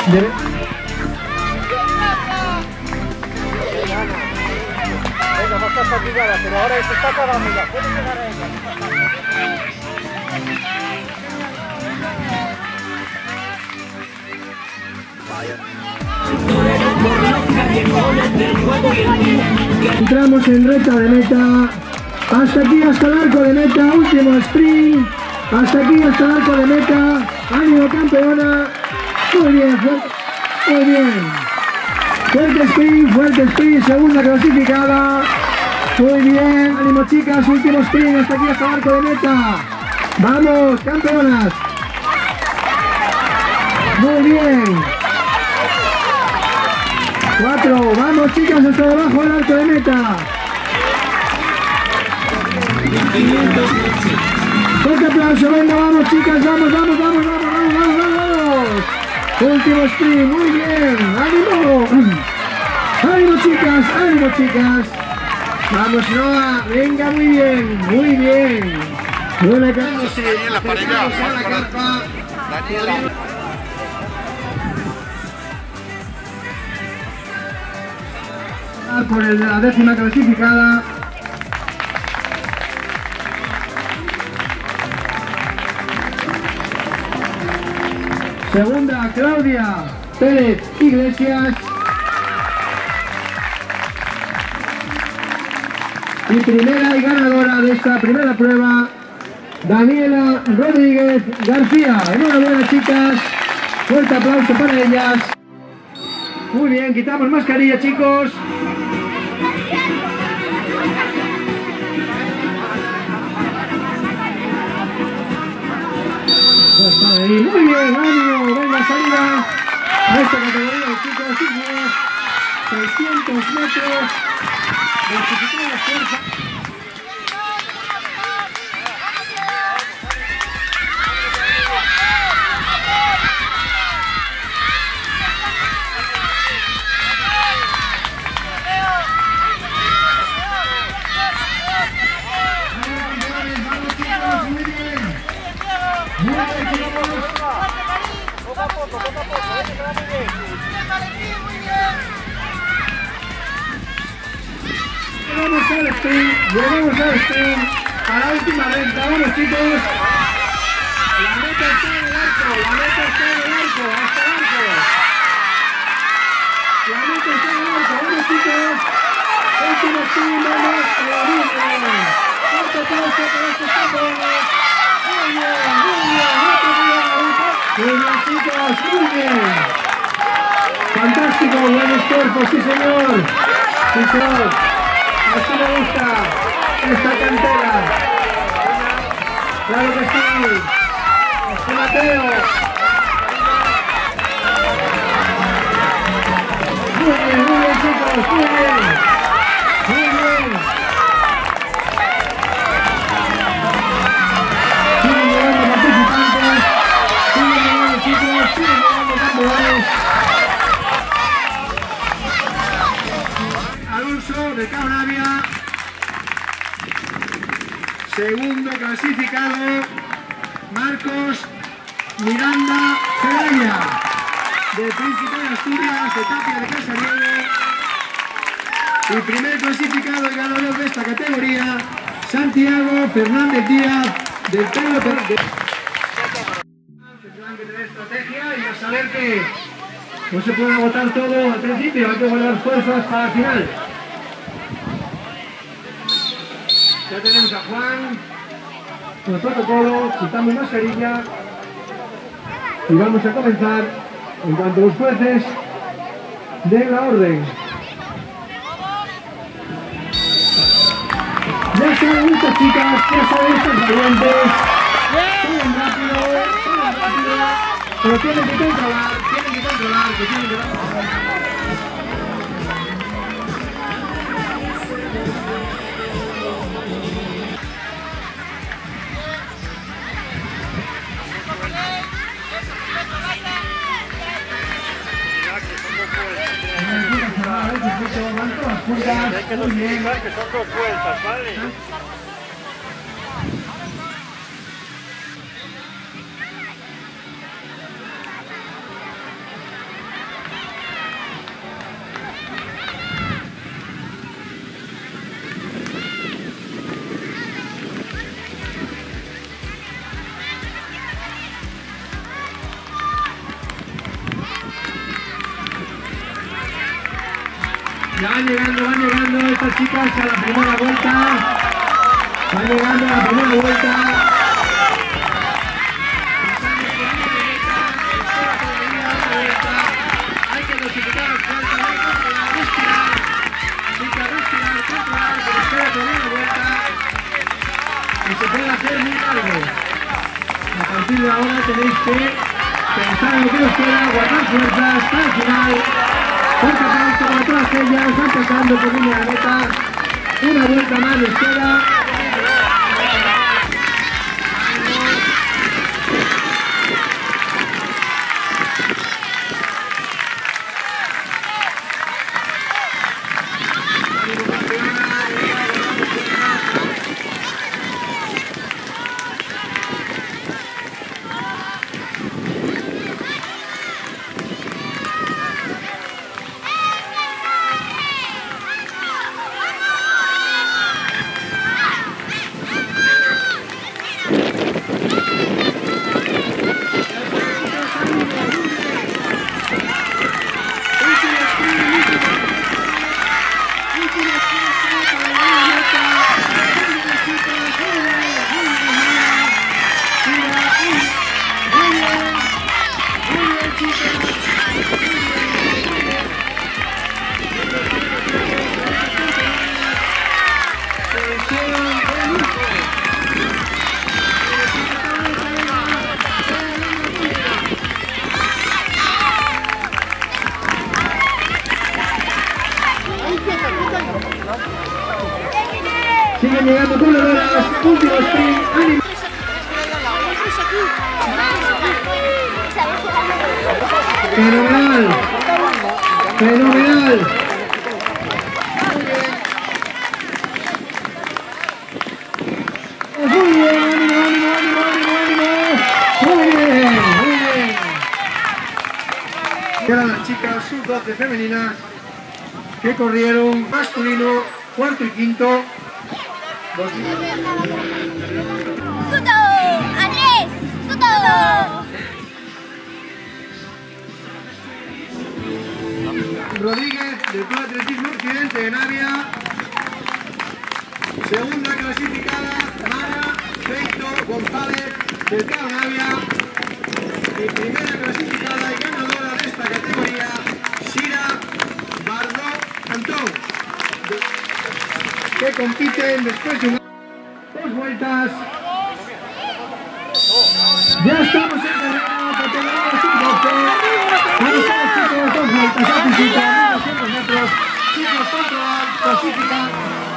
Venga, no estás fatigada, pero ahora se está acabando ya. Puede llegar a ella. Entramos en recta de meta. Hasta aquí, hasta el arco de meta. Último sprint. Hasta aquí, hasta el arco de meta. Ánimo, campeona. Muy bien, muy bien. Fuerte sprint, segunda clasificada. Muy bien, ánimo chicas, último sprint, hasta aquí, hasta el arco de meta. Vamos, campeonas. Muy bien. 4, vamos chicas, hasta debajo del arco de meta. Fuerte aplauso, venga, vamos chicas, vamos. Último sprint, muy bien, ánimo. Ánimo chicas. Vamos Noa, venga, muy bien. Buena carpa. Daniela, para allá. Daniela. Por la décima clasificada. Segunda, Claudia Pérez Iglesias. Y primera y ganadora de esta primera prueba, Daniela Rodríguez García. Enhorabuena chicas, fuerte aplauso para ellas. Muy bien, quitamos mascarilla chicos. Muy bien, ánimo, venga, salida a esta categoría de chicos, 600 metros, rectificar la fuerza. Llegamos al sprint, a la última recta, vamos chicos. La meta está en el arco, hasta el arco. La meta está en el arco, vamos chicos. Último sprint, vamos. Fuerte aplauso para estos campeones. Muy bien, chicos, muy bien. Fantástico, buen esfuerzo, sí señor. Así me gusta esta cantera. Claro que sí. José Mateo. Muy bien chicos, muy bien. Siguen llegando participantes. Siguen llegando chicos, siguen llegando campeones. Alonso de Cabravia. Segundo clasificado, Marcos Miranda Celaya, de Príncipe de Asturias, de Tapia de Casariego. Y primer clasificado y ganador de esta categoría, Santiago Fernández Díaz, del Pelo de... Tendrán que tener estrategia y a saber que no se puede agotar todo al principio, hay que guardar fuerzas para el final. Ya tenemos a Juan con el protocolo, quitamos mascarilla y vamos a comenzar en cuanto los jueces den la orden. Ya saben estas chicas, ya saben estos valientes, suben rápido, pero tienen que controlar, que tienen que dar. Hay que notificar que son 2 vueltas, ¿vale? Ya van llegando estas chicas a la primera vuelta. Van llegando a la primera vuelta. Hay que dosificar los cuerpos, respirar. Chicas, respirar, controlar, que les quede la primera vuelta. Y se puede hacer muy largo. A partir de ahora tenéis que pensar en lo que os queda, guardar fuerzas para el final. Fuerte aplauso para todas ellas, empezando por línea de meta. Una vuelta más les queda. Siguen llegando corredoras, último sprint, ánimo. Fenomenal, fenomenal. Muy bien, ánimo, ánimo, ánimo, ánimo, ánimo. Muy bien, muy bien. Eran las chicas sub-12 femeninas que corrieron masculino, cuarto y quinto. ¡Tuto! ¡Andrés! ¡Tuto! Rodríguez del Club Atletismo Occidente de Navia. Segunda clasificada, Mara Feito González del Club Navia. Y primera clasificada y ganadora de esta categoría, Sira Bardó Antón, que compiten después de dos vueltas. Ya estamos en carrera, categoría sub-12. Vamos a los chicos, dos vueltas a piscina, 1200 metros. Chicos, controlar, clasificar.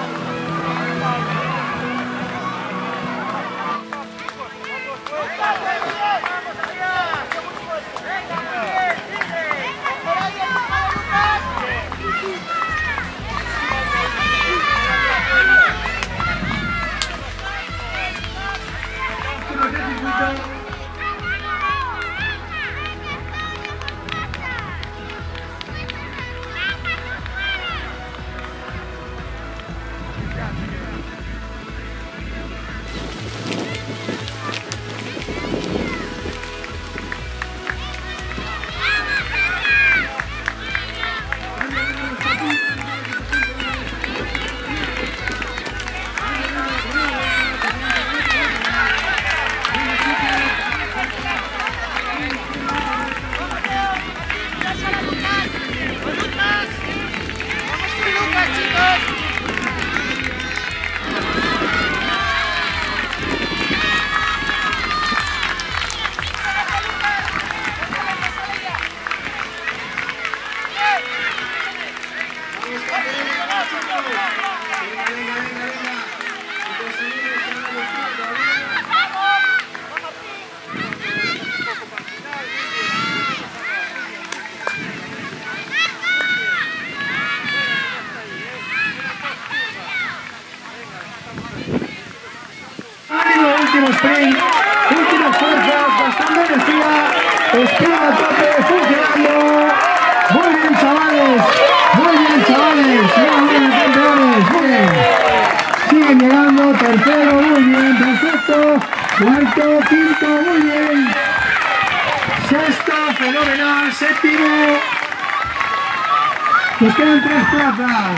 Último sprint, últimas fuerzas, bastante energía, sprint a tope, funcionando. Muy bien, chavales, muy bien, chavales, muy bien, campeones, muy bien. Siguen llegando, tercero, muy bien, perfecto, cuarto, quinto, muy bien, sexto, fenomenal, séptimo, Nos quedan 3 plazas.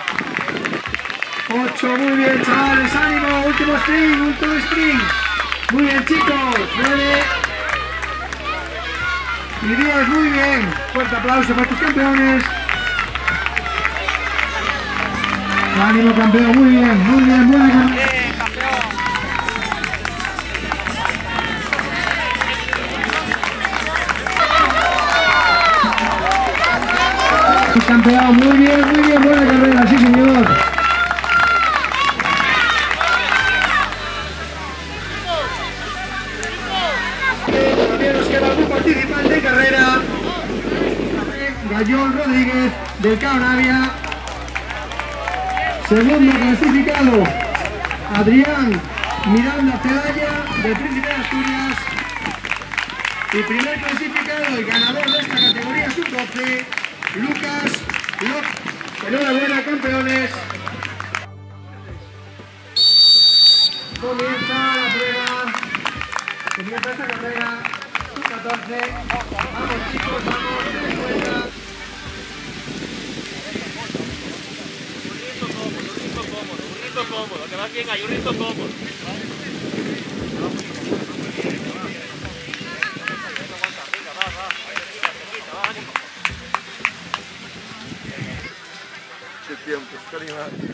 8, muy bien, chavales, ánimo, último sprint. Muy bien, chicos. 9 y 10, muy bien. Fuerte aplauso para tus campeones. Ánimo, campeón, muy bien, buena carrera. Campeón, muy bien, buena carrera, sí señor. Todavía nos queda un participante de carrera. Gallón Rodríguez del Cao Navia. Segundo clasificado, Adrián Miranda Celaya del Príncipe de Asturias. Y primer clasificado y ganador de esta categoría sub-12, Lucas López. Enhorabuena, campeones. Comienza la prueba. Comienza esta carrera. Sub-14. Vamos, chicos, vamos. Den cuenta. Cómodo, que vas bien ahí, un ritmo cómodo. Qué tiempo, Karina.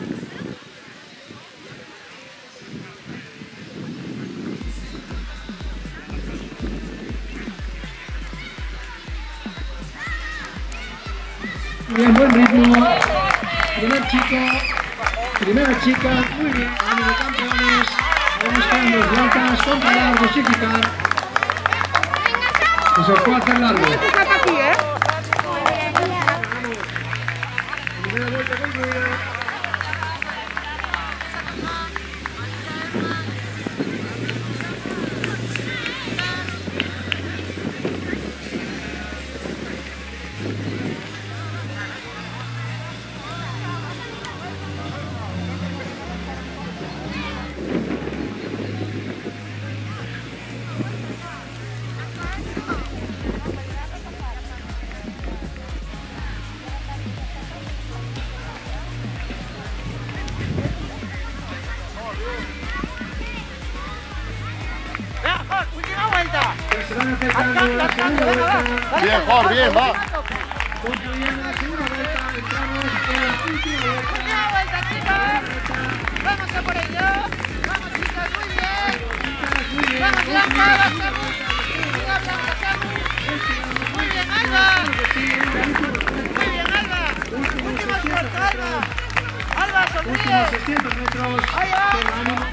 Bien, buen ritmo. Primera chica, muy bien, ánimo campeones. Vamos con 2 vueltas, controlar, dosificar. Y se os puede hacer largo. Primera vuelta concluida. Se van acercando la segunda vuelta. Bien, Jorge, bien, va. Concluyendo la segunda vuelta, entramos en la última vuelta. Última vuelta, chicos. Vamos a por ello. Vamos, chicos, muy bien. Vamos, Blanca, Samu. Venga, Blanca, Samu. Muy bien, Alba. Muy bien, Alba. Último esfuerzo, Alba. Alba, sonríe. Últimos 600 metros. Ahí va. Con ánimo.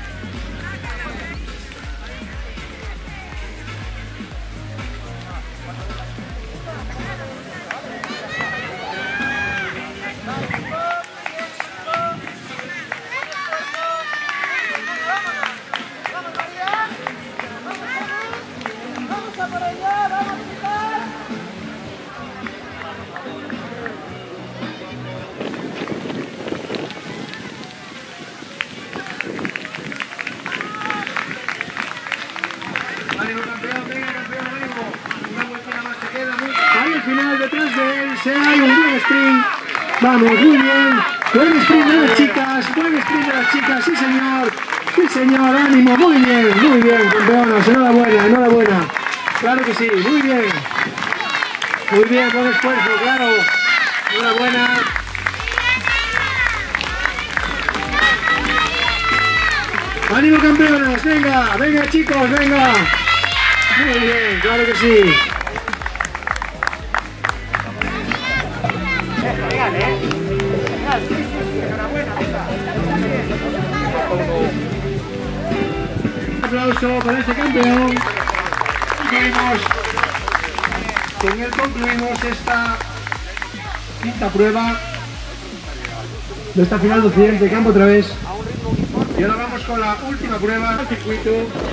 Final detrás de él, se hay un buen sprint. Vamos, muy bien. Buen sprint de las chicas, sí señor, ánimo, muy bien, campeonas, enhorabuena. Claro que sí, muy bien, buen esfuerzo, claro, enhorabuena. Ánimo, campeonas, venga chicos, venga. Muy bien, claro que sí. Un aplauso para este campeón. Con él concluimos esta quinta prueba de esta final de Occidente Campo otra vez. Y ahora vamos con la última prueba del circuito.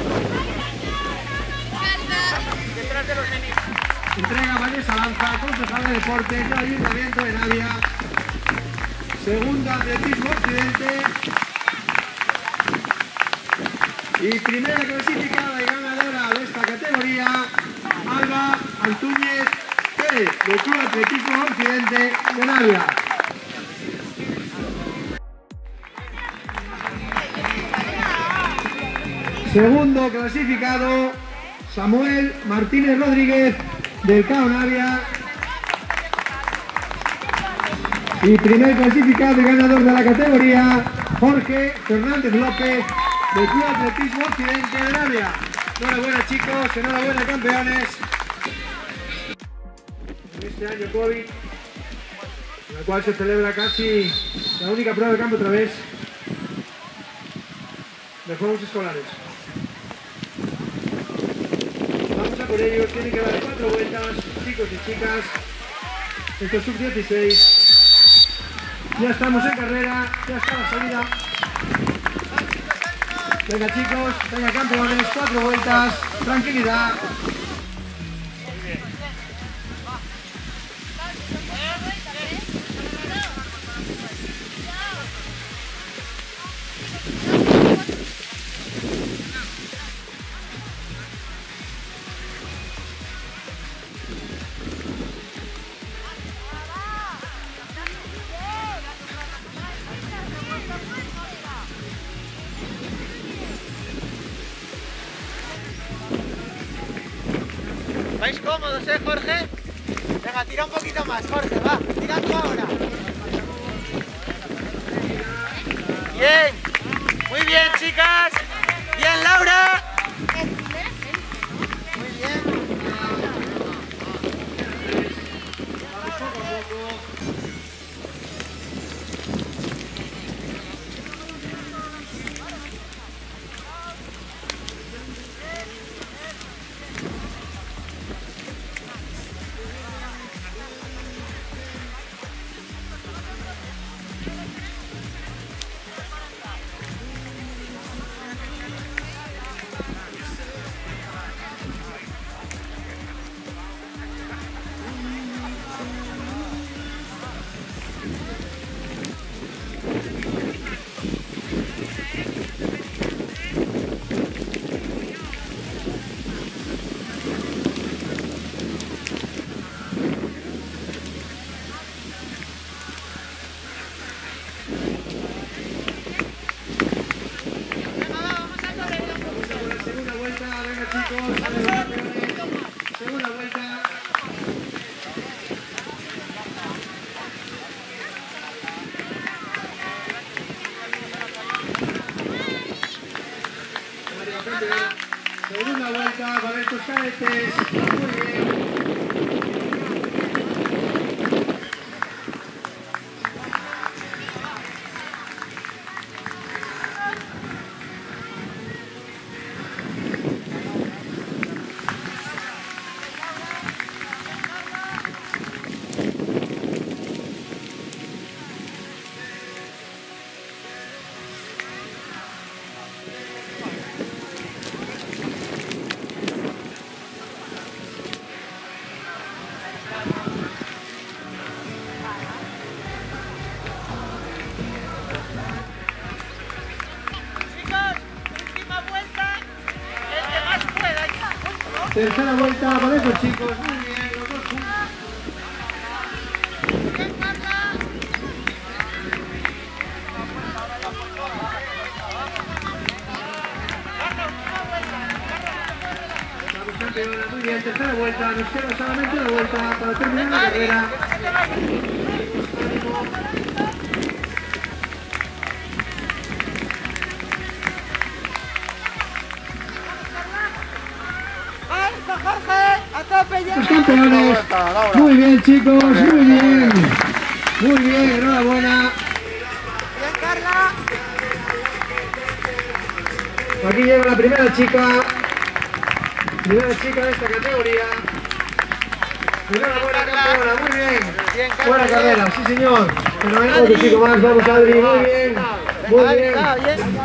Entrega Vanessa Lanza, concejal de deportes del Ayuntamiento de Navia. Segunda atletismo Occidente. Y primera clasificada y ganadora de esta categoría, Alba Antúñez Pérez, del Club Atletismo Occidente de Navia. Segundo clasificado, Samuel Martínez Rodríguez del CAO Navia. Y primer clasificado y ganador de la categoría, Jorge Fernández López del Club Atletismo Occidente de Navia. Enhorabuena chicos, enhorabuena campeones. En este año COVID, en el cual se celebra casi la única prueba de campo otra vez de Juegos Escolares. Vamos a por ellos, tienen que dar 4 vueltas, chicos y chicas. Esto es sub-16. Ya estamos en carrera, ya está la salida. Venga chicos, venga campeones, 4 vueltas, tranquilidad. ¿Vais cómodos, Jorge? Venga, tira un poquito más, Jorge, va, tira tú ahora. Bien, muy bien, chicas. Bien, Laura. Muy bien. Segunda vuelta. Segunda vuelta para estos cadetes. Muy bien. Tercera vuelta para estos chicos, muy bien, los dos juntos. Vamos campeona, muy bien, tercera vuelta, nos queda solamente una vuelta para terminar la carrera. Los campeones, muy bien chicos, muy bien, enhorabuena. Bien, Carla. Aquí llega la primera chica de esta categoría. Enhorabuena campeona, muy bien. Buena carrera, sí señor. Enhorabuena, otro chico más, vamos Adri, muy bien, muy bien.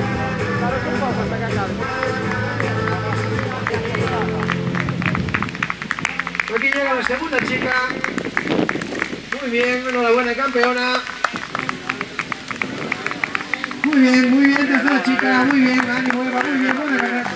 Aquí llega la segunda chica. Muy bien, enhorabuena campeona. Muy bien, tercera chica, muy bien, ánimo Eva, muy bien, buena carrera.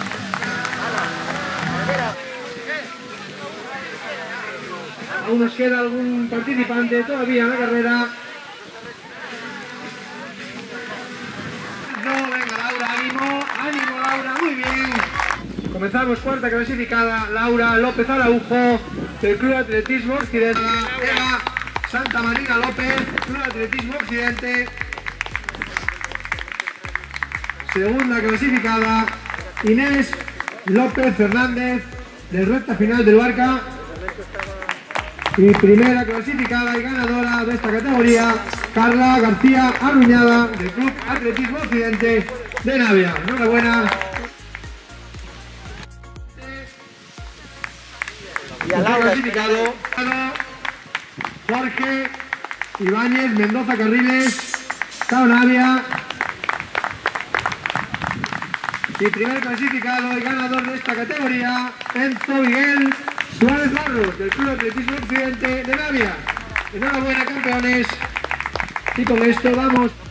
Aún nos queda algún participante todavía en la carrera. No, venga Laura, ánimo, ánimo Laura. Pasamos cuarta clasificada, Laura López Araujo, del Club Atletismo Occidente. Eva Santa Marina López, Club Atletismo Occidente. Segunda clasificada, Inés López Fernández, del Recta Final del Barca. Y primera clasificada y ganadora de esta categoría, Carla García Aruñada, del Club Atletismo Occidente de Navia. Enhorabuena. Y a Laura, Clasificado Jorge Ibáñez Mendoza Carriles, Estado Navia. Y primer clasificado y ganador de esta categoría, Enzo Miguel Suárez Barros, del Club Atletismo Occidente de Navia. Enhorabuena, campeones. Y con esto vamos.